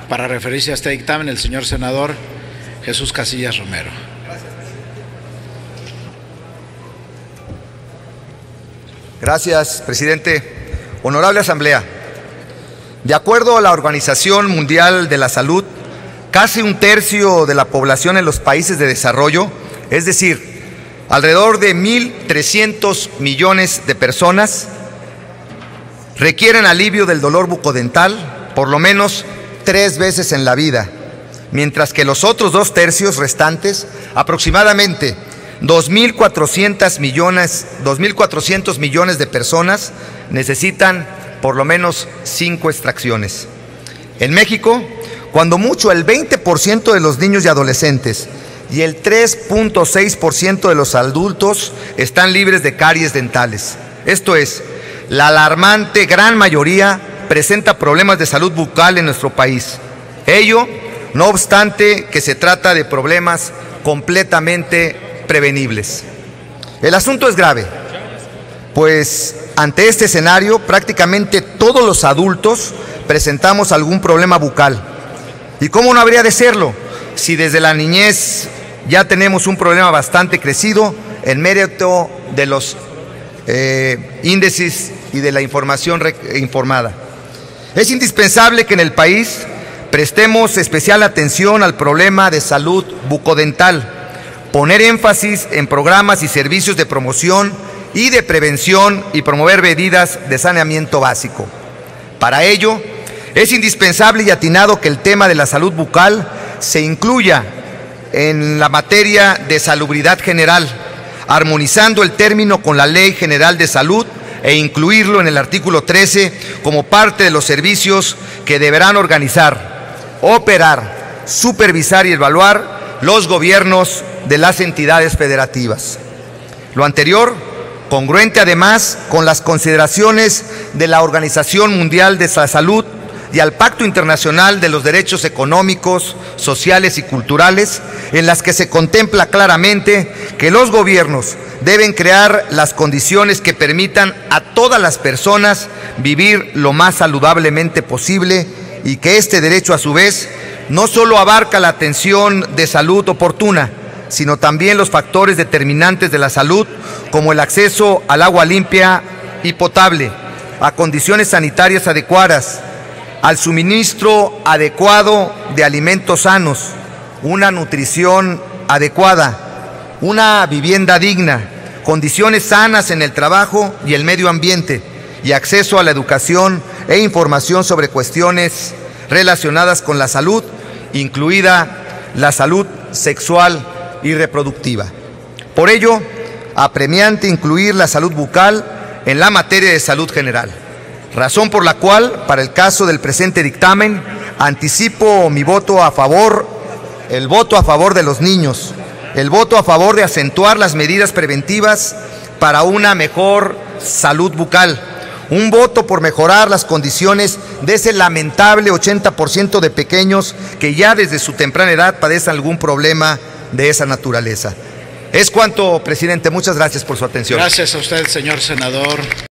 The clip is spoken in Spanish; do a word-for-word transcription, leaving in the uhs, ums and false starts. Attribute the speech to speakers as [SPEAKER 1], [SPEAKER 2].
[SPEAKER 1] para referirse a este dictamen el señor senador Jesús Casillas Romero.
[SPEAKER 2] Gracias, presidente. Honorable Asamblea, de acuerdo a la Organización Mundial de la Salud, casi un tercio de la población en los países de desarrollo, es decir, alrededor de mil trescientos millones de personas, requieren alivio del dolor bucodental por lo menos tres veces en la vida, mientras que los otros dos tercios restantes, aproximadamente dos mil cuatrocientos millones, dos mil cuatrocientos millones de personas, necesitan por lo menos cinco extracciones. En México, cuando mucho el veinte por ciento de los niños y adolescentes y el tres punto seis por ciento de los adultos están libres de caries dentales. Esto es, la alarmante gran mayoría presenta problemas de salud bucal en nuestro país. Ello, no obstante que se trata de problemas completamente prevenibles. El asunto es grave, pues ante este escenario prácticamente todos los adultos presentamos algún problema bucal. ¿Y cómo no habría de serlo si desde la niñez ya tenemos un problema bastante crecido en mérito de los eh, índices y de la información informada? Es indispensable que en el país prestemos especial atención al problema de salud bucodental, poner énfasis en programas y servicios de promoción y de prevención y promover medidas de saneamiento básico. Para ello, es indispensable y atinado que el tema de la salud bucal se incluya en la materia de salubridad general, armonizando el término con la Ley General de Salud e incluirlo en el artículo trece como parte de los servicios que deberán organizar, operar, supervisar y evaluar los gobiernos de las entidades federativas. Lo anterior, congruente además con las consideraciones de la Organización Mundial de la Salud y al Pacto Internacional de los Derechos Económicos, Sociales y Culturales, en las que se contempla claramente que los gobiernos deben crear las condiciones que permitan a todas las personas vivir lo más saludablemente posible y que este derecho a su vez no solo abarca la atención de salud oportuna, sino también los factores determinantes de la salud, como el acceso al agua limpia y potable, a condiciones sanitarias adecuadas, al suministro adecuado de alimentos sanos, una nutrición adecuada, una vivienda digna, condiciones sanas en el trabajo y el medio ambiente, y acceso a la educación e información sobre cuestiones relacionadas con la salud, incluida la salud sexual y reproductiva. Por ello, apremiante incluir la salud bucal en la materia de salud general, razón por la cual, para el caso del presente dictamen, anticipo mi voto a favor, el voto a favor de los niños, el voto a favor de acentuar las medidas preventivas para una mejor salud bucal, un voto por mejorar las condiciones de ese lamentable ochenta por ciento de pequeños que ya desde su temprana edad padecen algún problema de esa naturaleza. Es cuanto, presidente. Muchas gracias por su atención.
[SPEAKER 1] Gracias a usted, señor senador.